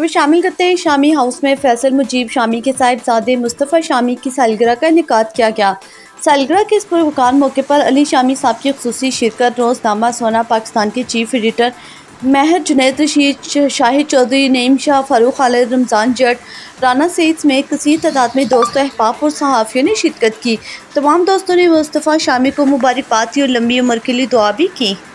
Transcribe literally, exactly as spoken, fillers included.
खबर शामिल करते हैं। शामी हाउस में फैसल मुजीब शामी के साहिबजादे मुस्तफ़ा शामी की सालगिरह का इनेकाद किया गया। सालगिरह के इस पुरवकार मौके पर अली शामी साहब की खुसूसी शिरकत रोज़नामा सोना पाकिस्तान के चीफ एडिटर महर जुनैद रशीद, शाहिद चौधरी, नईम शाह, फारूक खालिद, रमज़ान जट, राना सईद समेत कसीर तादाद में दोस्तों, अहबाब और सहाफ़ियों ने शिरकत की। तमाम दोस्तों ने मुस्तफ़ा शामी को मुबारकबाद दी और लंबी उम्र के लिए दुआ भी की।